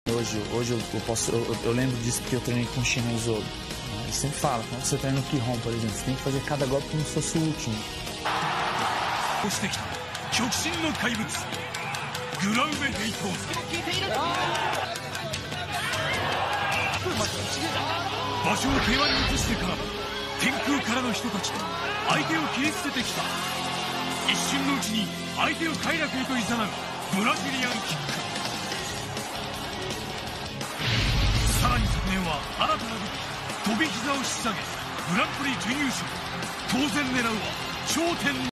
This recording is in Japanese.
Hoje eu lembro disso porque eu treinei com o Shimizu. Ele sempre fala, quando você treina no Kihon, por exemplo, você tem que fazer cada golpe como se fosse o último. 極真の怪物グラウメヘイト場所を平和に移してからも天空からの人たちで相手を切り捨ててきた。一瞬のうちに相手を快楽へと誘うブラジリアンキック。さらに昨年は新たな武器飛び膝を引っ提げグランプリ準優勝。当然狙うは頂点。